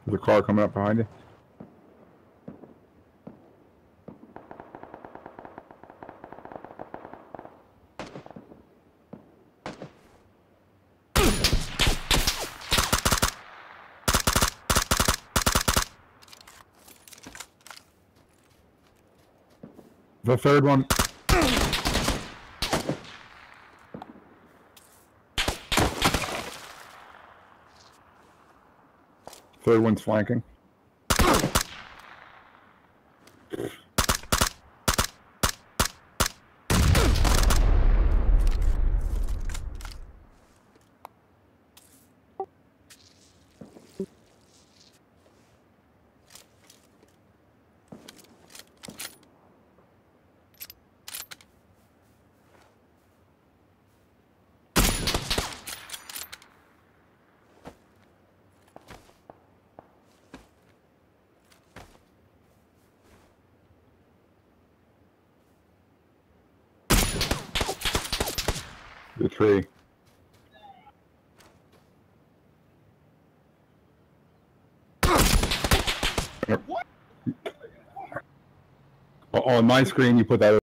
There's a car coming up behind you. The third one. Third one's flanking. The tree. On my screen, you put that